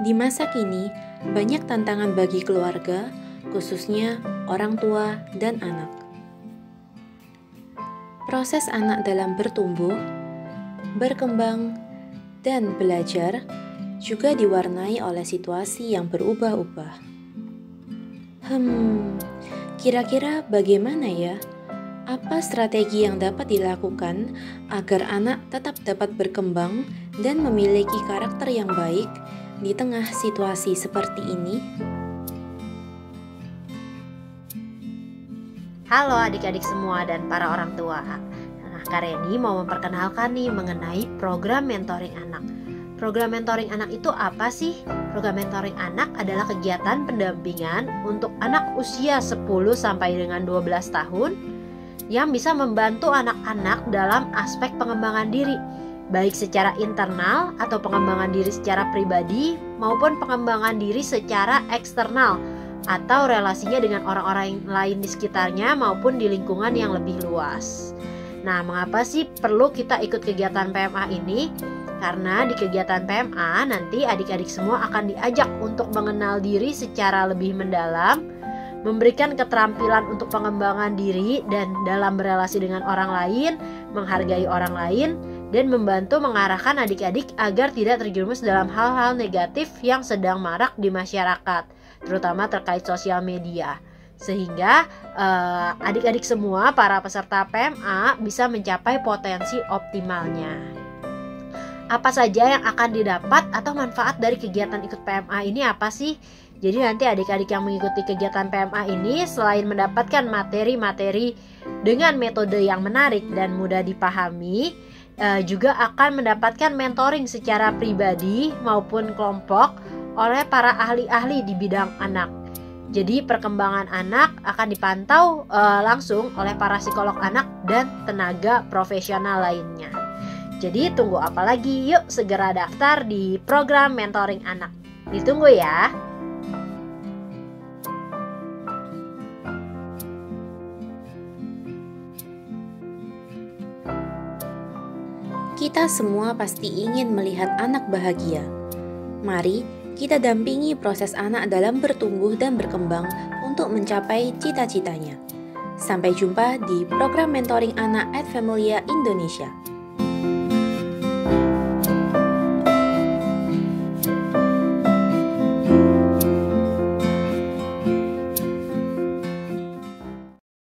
Di masa kini, banyak tantangan bagi keluarga, khususnya orang tua dan anak. Proses anak dalam bertumbuh, berkembang, dan belajar juga diwarnai oleh situasi yang berubah-ubah. Kira-kira bagaimana ya? Apa strategi yang dapat dilakukan agar anak tetap dapat berkembang dan memiliki karakter yang baik di tengah situasi seperti ini? Halo adik-adik semua dan para orang tua. Kareni mau memperkenalkan nih mengenai program mentoring anak. Program mentoring anak itu apa sih? Program mentoring anak adalah kegiatan pendampingan untuk anak usia 10 sampai dengan 12 tahun yang bisa membantu anak-anak dalam aspek pengembangan diri, baik secara internal atau pengembangan diri secara pribadi maupun pengembangan diri secara eksternal atau relasinya dengan orang-orang lain di sekitarnya maupun di lingkungan yang lebih luas. Nah, mengapa sih perlu kita ikut kegiatan PMA ini? Karena di kegiatan PMA nanti adik-adik semua akan diajak untuk mengenal diri secara lebih mendalam, memberikan keterampilan untuk pengembangan diri dan dalam berelasi dengan orang lain, menghargai orang lain, dan membantu mengarahkan adik-adik agar tidak terjerumus dalam hal-hal negatif yang sedang marak di masyarakat, terutama terkait sosial media. Sehingga adik-adik semua para peserta PMA bisa mencapai potensi optimalnya. Apa saja yang akan didapat atau manfaat dari kegiatan ikut PMA ini apa sih? Jadi nanti adik-adik yang mengikuti kegiatan PMA ini selain mendapatkan materi-materi dengan metode yang menarik dan mudah dipahami, juga akan mendapatkan mentoring secara pribadi maupun kelompok oleh para ahli-ahli di bidang anak. Jadi perkembangan anak akan dipantau langsung oleh para psikolog anak dan tenaga profesional lainnya. Jadi tunggu apa lagi? Yuk segera daftar di program mentoring anak. Ditunggu ya. Kita semua pasti ingin melihat anak bahagia. Mari kita dampingi proses anak dalam bertumbuh dan berkembang untuk mencapai cita-citanya. Sampai jumpa di program mentoring anak @Familia Indonesia.